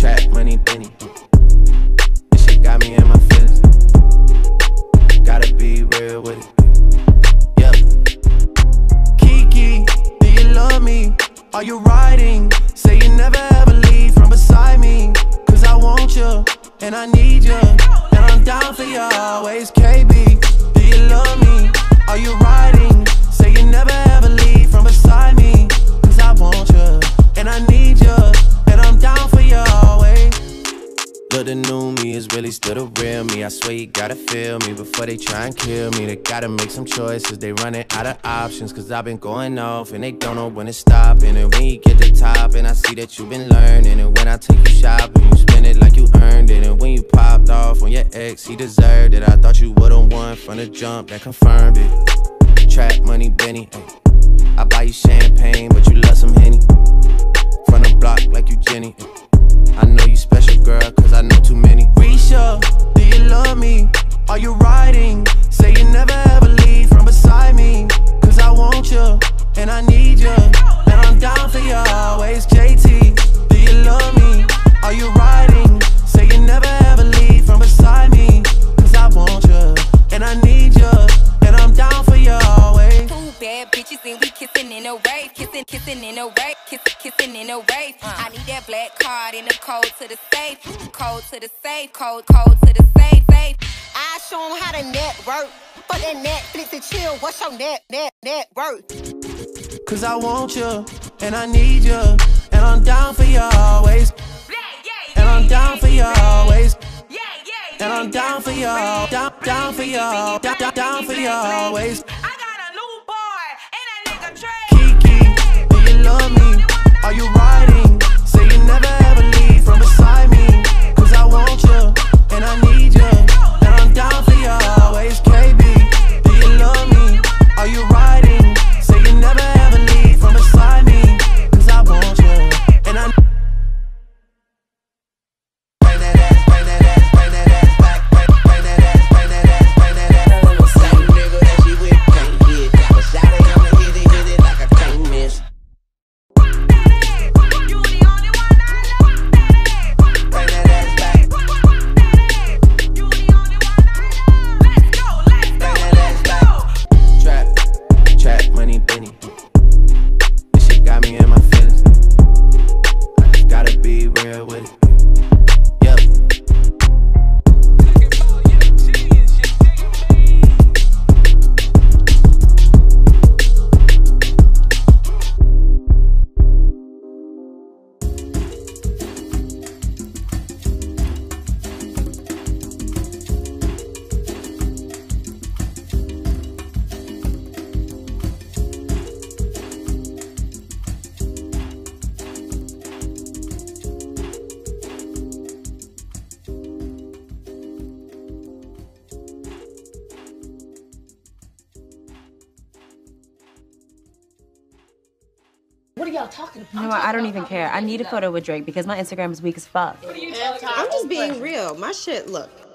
TrapMoneyBenny. This shit got me in my feelings. Gotta be real with it. Yeah. Kiki, do you love me? Are you riding? Say you never ever leave from beside me. Cause I want you, and I need you, and I'm down for you always. KB, do you love me? Are you riding? Say you never ever leave from beside me. Cause I want you, and I need you, and I'm down for you always. Look, the new me is really still the real me. I swear you gotta feel me before they try and kill me. They gotta make some choices, they running out of options. Cause I've been going off and they don't know when to stop. And when you get to top, and I see that you've been learning. And when I take you shopping, you spend it like you earned it. And when you popped off on your ex, he deserved it. I thought you would've won from the jump, that confirmed it. TrapMoneyBenny, I buy you champagne, but you love some Henny. From the block like you Jenny. I know you special, girl, cause I know too many. Risha, do you love me? Are you riding? Say you never ever leave from beside me. Cause I want you, and I need you, and I'm down for you always. JT, do you love me? Are you riding? Say you never ever leave from beside me. Cause I want you, and I need you, and I'm down for you always. Two bad bitches and we kissing in a rave. Kissing in a rave. Kissing in a rave. I need that black card and the code to the safe. Code to the safe. Code to the safe. I show them how to network. For that Netflix and chill, what's your net worth? Cause I want you, and I need you, and I'm down for you always. And I'm down for you always. And I'm down for you, down for you, down for you always. I got a new boy and a nigga Trey. Kiki, do you love me? Are you riding? Say you never ever leave from beside me. Cause I want you, and I need you, and I'm down for you always. KB, do you love me? Are you riding? Say you never ever leave from beside me. Cause I want you, and I TrapMoneyBenny. This shit got me in my feelings. I just gotta be real with it. Yep. What are y'all talking about? You know what? I don't even care. I need a photo with Drake because my Instagram is weak as fuck. I'm just being real. My shit, look,